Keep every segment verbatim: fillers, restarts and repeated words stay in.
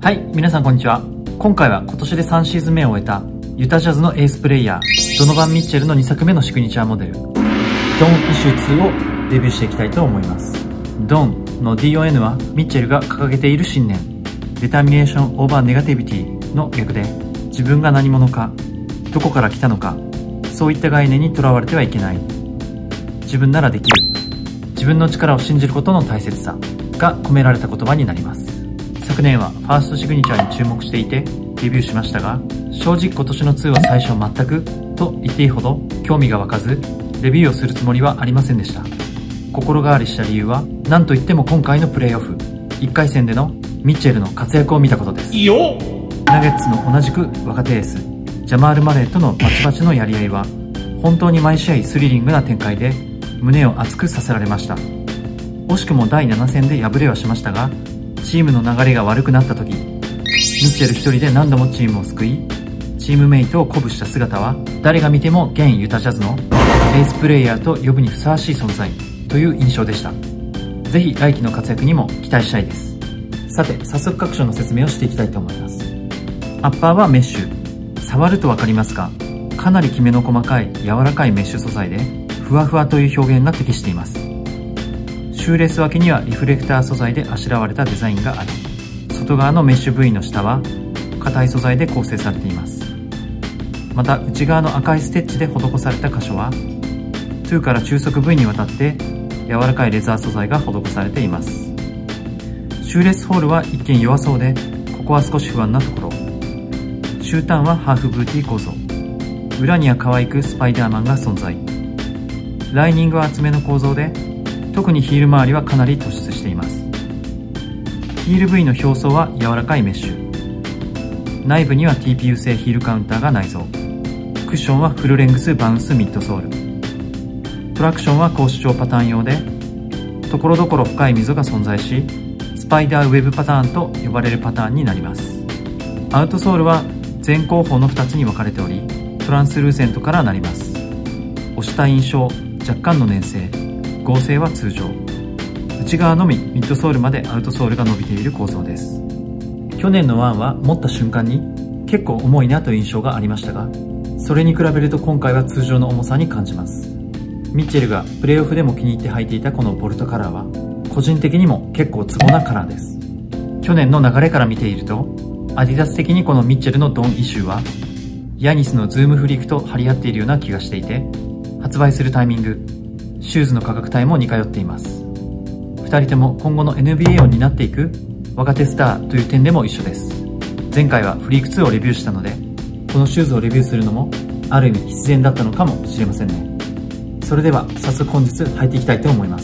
はい、皆さんこんにちは。今回は今年でさんシーズン目を終えたユタジャズのエースプレイヤードノバン・ミッチェルのにさくめのシグニチャーモデルドン・イシューツーをレビューしていきたいと思います。ドンの ディーオーエヌ はミッチェルが掲げている信念デタミネーション・オーバー・ネガティビティの逆で、自分が何者か、どこから来たのか、そういった概念にとらわれてはいけない、自分ならできる、自分の力を信じることの大切さが込められた言葉になります。昨年はファーストシグニチャーに注目していてレビューしましたが、正直今年のツーは最初全くと言っていいほど興味が湧かず、レビューをするつもりはありませんでした。心変わりした理由は何といっても今回のプレーオフいっかい戦でのミッチェルの活躍を見たことです。ナゲッツの同じく若手エースジャマール・マレーとのバチバチのやり合いは本当に毎試合スリリングな展開で胸を熱くさせられました。惜しくもだいなな戦で敗れはしましたが、チームの流れが悪くなった時、ミッチェル一人で何度もチームを救い、チームメイトを鼓舞した姿は誰が見ても現ユタジャズのエースプレイヤーと呼ぶにふさわしい存在という印象でした。ぜひ来季の活躍にも期待したいです。さて、早速各所の説明をしていきたいと思います。アッパーはメッシュ。触ると分かりますか？かなりきめの細かい柔らかいメッシュ素材でふわふわという表現が適しています。シューレース脇にはリフレクター素材であしらわれたデザインがあり、外側のメッシュ部位の下は硬い素材で構成されています。また内側の赤いステッチで施された箇所はにから中足部位にわたって柔らかいレザー素材が施されています。シューレースホールは一見弱そうで、ここは少し不安なところ。シューターンはハーフブーティー構造、裏には可愛くスパイダーマンが存在。ライニングは厚めの構造で、特にヒール周りはかなり突出しています。ヒール部位の表層は柔らかいメッシュ、内部には ティーピーユー 製ヒールカウンターが内蔵。クッションはフルレングスバウンスミッドソール。トラクションは高主張パターン用で、ところどころ深い溝が存在し、スパイダーウェブパターンと呼ばれるパターンになります。アウトソールは前後方のふたつに分かれており、トランスルーセントからなります。押した印象、若干の粘性、合成は通常。内側のみミッドソールまでアウトソールが伸びている構造です。去年のワンは持った瞬間に結構重いなという印象がありましたが、それに比べると今回は通常の重さに感じます。ミッチェルがプレーオフでも気に入って履いていたこのボルトカラーは個人的にも結構ツボなカラーです。去年の流れから見ていると、アディダス的にこのミッチェルのドンイシューはヤニスのズームフリークと張り合っているような気がしていて、発売するタイミング、シューズの価格帯も似通っています。ふたりとも今後の エヌビーエー を担っていく若手スターという点でも一緒です。前回はフリークツーをレビューしたので、このシューズをレビューするのもある意味必然だったのかもしれませんね。それでは早速本日履いていきたいと思います。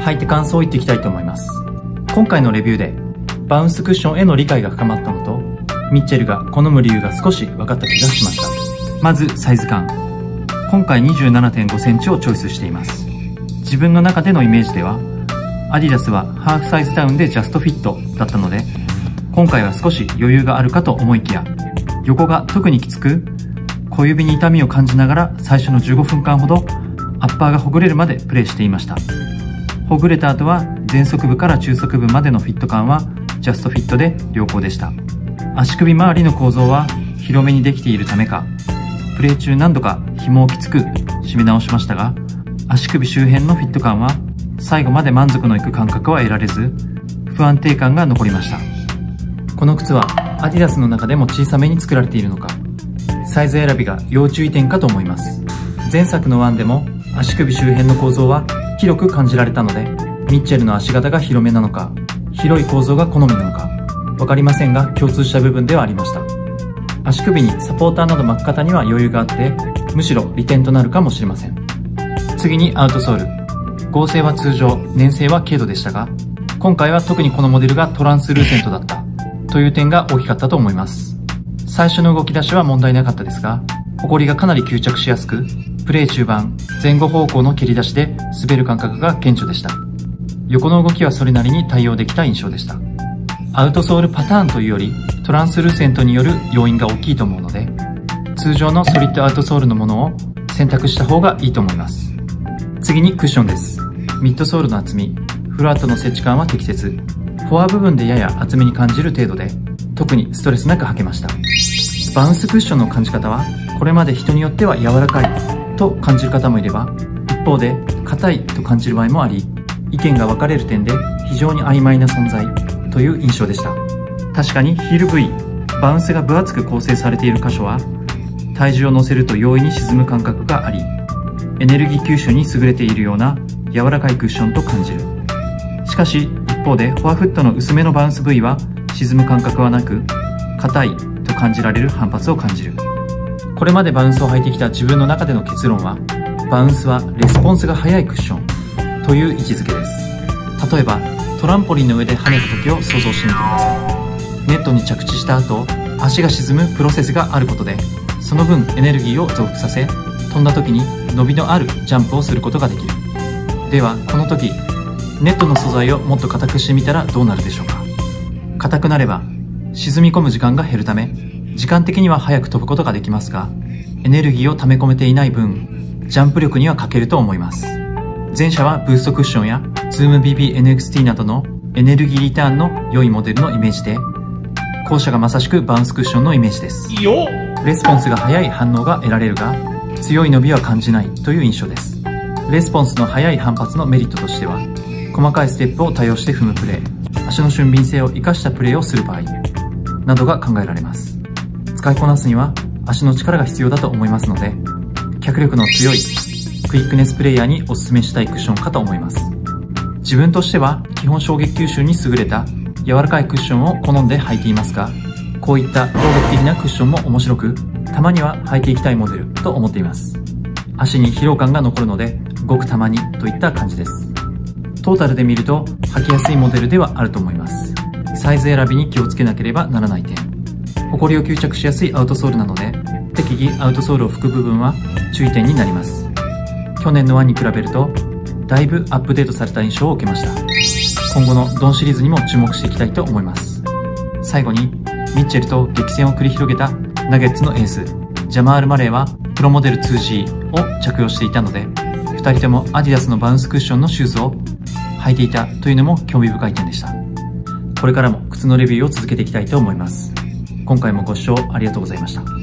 履いて感想を言っていきたいと思います。今回のレビューでバウンスクッションへの理解が深まったのと、ミッチェルが好む理由が少し分かった気がしました。まずサイズ感。今回 にじゅうななてんごセンチをチョイスしています。自分の中でのイメージではアディダスはハーフサイズダウンでジャストフィットだったので、今回は少し余裕があるかと思いきや、横が特にきつく小指に痛みを感じながら最初のじゅうごふんかんほどアッパーがほぐれるまでプレイしていました。ほぐれた後は前足部から中足部までのフィット感はジャストフィットで良好でした。足首周りの構造は広めにできているためか、プレイ中何度か紐をきつく締め直しましたが、足首周辺のフィット感は最後まで満足のいく感覚は得られず、不安定感が残りました。この靴はアディダスの中でも小さめに作られているのか、サイズ選びが要注意点かと思います。前作のワンでも足首周辺の構造は広く感じられたので、ミッチェルの足型が広めなのか、広い構造が好みなのか分かりませんが、共通した部分ではありました。足首にサポーターなど巻く方には余裕があって、むしろ利点となるかもしれません。次にアウトソール。合成は通常、粘性は軽度でしたが、今回は特にこのモデルがトランスルーセントだったという点が大きかったと思います。最初の動き出しは問題なかったですが、ホコリがかなり吸着しやすく、プレイ中盤、前後方向の蹴り出しで滑る感覚が顕著でした。横の動きはそれなりに対応できた印象でした。アウトソールパターンというより、トランスルーセントによる要因が大きいと思うので、通常のソリッドアウトソールのものを選択した方がいいと思います。次にクッションです。ミッドソールの厚み、フラットの接地感は適切。フォア部分でやや厚めに感じる程度で、特にストレスなく履けました。バウンスクッションの感じ方は、これまで人によっては柔らかいと感じる方もいれば、一方で硬いと感じる場合もあり、意見が分かれる点で非常に曖昧な存在という印象でした。確かにヒール部位、バウンスが分厚く構成されている箇所は、体重を乗せると容易に沈む感覚があり、エネルギー吸収に優れているような柔らかいクッションと感じる。しかし一方でフォアフットの薄めのバウンス部位は沈む感覚はなく、硬いと感じられる反発を感じる。これまでバウンスを履いてきた自分の中での結論は、バウンスはレスポンスが速いクッションという位置づけです。例えばトランポリンの上で跳ねた時を想像してみてください。ネットに着地した後、足が沈むプロセスがあることで、その分エネルギーを増幅させ、飛んだ時に伸びのあるジャンプをすることができる。ではこの時、ネットの素材をもっと硬くしてみたらどうなるでしょうか。硬くなれば沈み込む時間が減るため、時間的には速く飛ぶことができますが、エネルギーを溜め込めていない分、ジャンプ力には欠けると思います。前者はブーストクッションや ズームビービーエヌエックスティー などのエネルギーリターンの良いモデルのイメージで、後者がまさしくバウンスクッションのイメージです。レスポンスが速い反応が得られるが、強い伸びは感じないという印象です。レスポンスの速い反発のメリットとしては、細かいステップを多用して踏むプレー、足の俊敏性を生かしたプレーをする場合などが考えられます。使いこなすには足の力が必要だと思いますので、脚力の強いクイックネスプレイヤーにお勧めしたいクッションかと思います。自分としては基本衝撃吸収に優れた柔らかいクッションを好んで履いていますが、こういった攻撃的なクッションも面白く、たまには履いていきたいモデルと思っています。足に疲労感が残るので、ごくたまにといった感じです。トータルで見ると履きやすいモデルではあると思います。サイズ選びに気をつけなければならない点。ホコリを吸着しやすいアウトソールなので、適宜アウトソールを拭く部分は注意点になります。去年のワンに比べると、だいぶアップデートされた印象を受けました。今後のドンシリーズにも注目していきたいと思います。最後に、ミッチェルと激戦を繰り広げたナゲッツのエース、ジャマール・マレーはプロモデル ツージー を着用していたので、ふたりともアディダスのバウンスクッションのシューズを履いていたというのも興味深い点でした。これからも靴のレビューを続けていきたいと思います。今回もご視聴ありがとうございました。